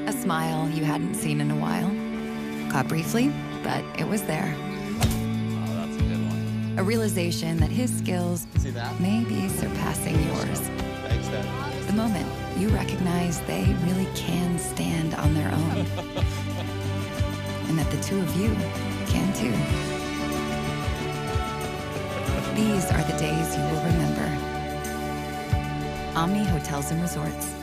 A smile you hadn't seen in a while. Caught briefly, but it was there. Oh, that's a good one. A realization that his skills See that? may be surpassing yours. Thanks, Dad. The moment you recognize they really can stand on their own. And that the two of you can too. These are the days you will remember. Omni Hotels and Resorts.